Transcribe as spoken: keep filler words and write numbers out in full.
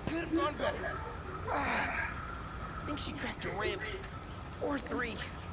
Could have gone better. I think she cracked a rib. Or three.